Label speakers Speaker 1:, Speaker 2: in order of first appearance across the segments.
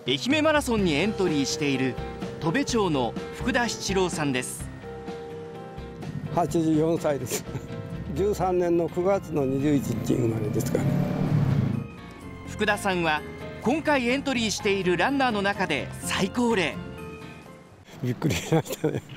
Speaker 1: 愛媛マラソンにエントリーしている砥部町の福田七郎さんです。
Speaker 2: 84歳です。13年の9月の21日生まれですから。
Speaker 1: 福田さんは今回エントリーしているランナーの中で最高齢。
Speaker 2: びっくりしましたね。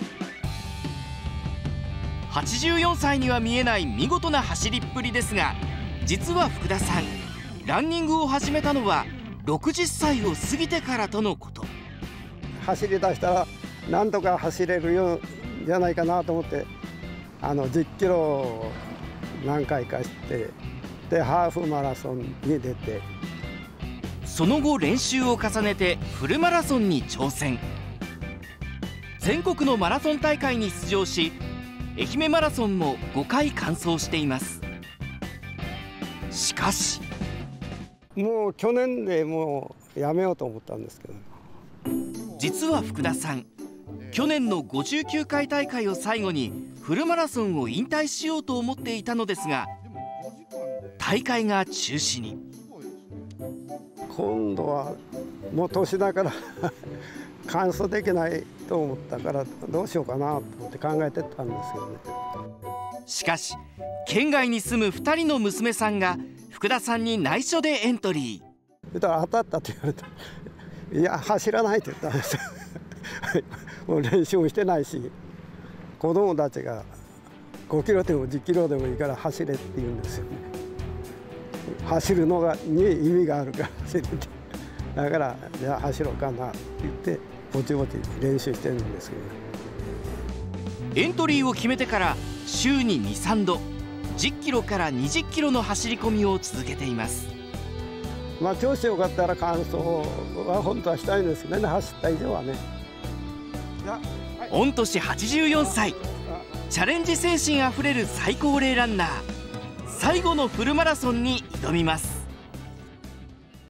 Speaker 1: 84歳には見えない見事な走りっぷりですが、実は福田さん、ランニングを始めたのは60歳を過ぎてからとのこと。
Speaker 2: 走り出したらなんとか走れるようじゃないかなと思って、10キロを何回かして、でハーフマラソンに出て、
Speaker 1: その後練習を重ねてフルマラソンに挑戦。全国のマラソン大会に出場し、愛媛マラソンも5回完走しています。しかし
Speaker 2: もう去年でもうやめようと思ったんですけど、
Speaker 1: 実は福田さん、去年の59回大会を最後にフルマラソンを引退しようと思っていたのですが、大会が中止に。
Speaker 2: 今度はもう年だから完走できないと思ったから、どうしようかなと思って考えてたんですけどね。
Speaker 1: しかし県外に住む2人の娘さんが福田さんに内緒でエントリー。
Speaker 2: そしたら当たったって言われて、いや走らないって言ったんですよ。もう練習もしてないし、子供たちが5キロでも10キロでもいいから走れって言うんですよね。走るのに意味があるから走れって。だからじゃあ走ろうかなって言ってぼちぼち練習してるんですけど、
Speaker 1: エントリーを決めてから週に 2,3 度10キロから20キロの走り込みを続けています。
Speaker 2: まあ調子よかったら完走は本当はしたいんですけどね、走った以上はね。
Speaker 1: 御年84歳、チャレンジ精神あふれる最高齢ランナー、最後のフルマラソンに挑みます。